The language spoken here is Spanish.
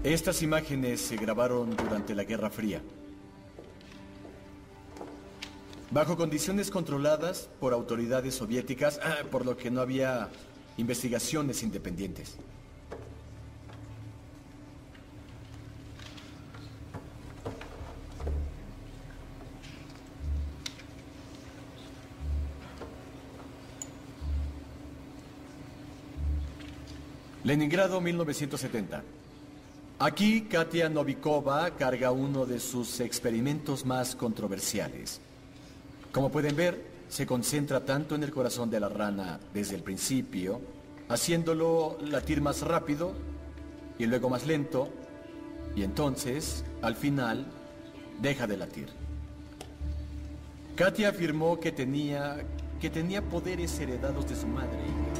Estas imágenes se grabaron durante la Guerra Fría, bajo condiciones controladas por autoridades soviéticas, por lo que no había investigaciones independientes. Leningrado, 1970. Aquí, Katia Novikova carga uno de sus experimentos más controversiales. Como pueden ver, se concentra tanto en el corazón de la rana desde el principio, haciéndolo latir más rápido y luego más lento, y entonces, al final, deja de latir. Katia afirmó que tenía poderes heredados de su madre.